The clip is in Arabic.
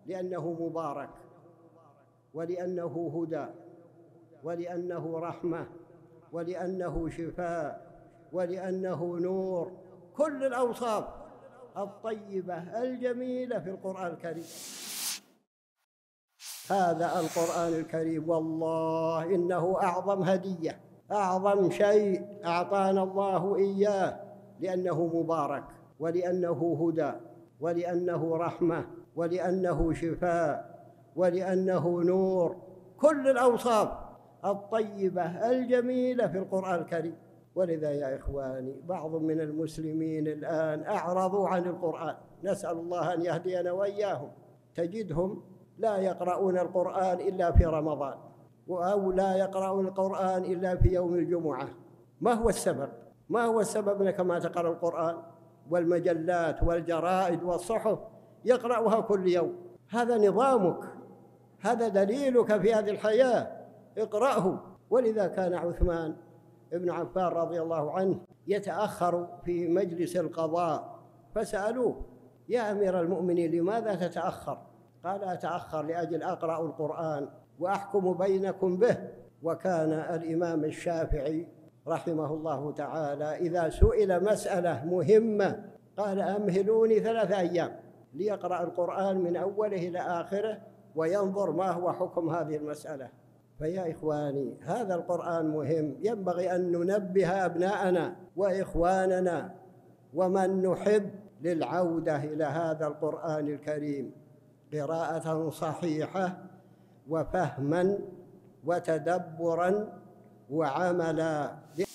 لأنه مبارك، ولأنه هدى، ولأنه رحمة، ولأنه شفاء، ولأنه نور، كل الأوصاف الطيبة الجميلة في القرآن الكريم. هذا القرآن الكريم والله إنه أعظم هدية، أعظم شيء أعطانا الله إياه، لأنه مبارك، ولأنه هدى، ولأنه رحمة، ولأنه شفاء، ولأنه نور، كل الأوصاف الطيبة الجميلة في القرآن الكريم. ولذا يا إخواني بعض من المسلمين الآن أعرضوا عن القرآن، نسأل الله أن يهدينا وإياهم. تجدهم لا يقرؤون القرآن إلا في رمضان، أو لا يقرؤون القرآن إلا في يوم الجمعة. ما هو السبب؟ ما هو السبب أنك ما تقرأ القرآن؟ والمجلات والجرائد والصحف يقرأها كل يوم. هذا نظامك، هذا دليلك في هذه الحياة، اقرأه. ولذا كان عثمان بن عفان رضي الله عنه يتأخر في مجلس القضاء، فسألوه: يا أمير المؤمنين لماذا تتأخر؟ قال: أتأخر لأجل أقرأ القرآن وأحكم بينكم به. وكان الإمام الشافعي رحمه الله تعالى إذا سئل مسألة مهمة قال: أمهلوني 3 أيام ليقرأ القرآن من أوله إلى آخره وينظر ما هو حكم هذه المسألة. فيا إخواني هذا القرآن مهم، ينبغي أن ننبه أبناءنا وإخواننا ومن نحب للعودة إلى هذا القرآن الكريم قراءة صحيحة وفهما وتدبرا وعملا.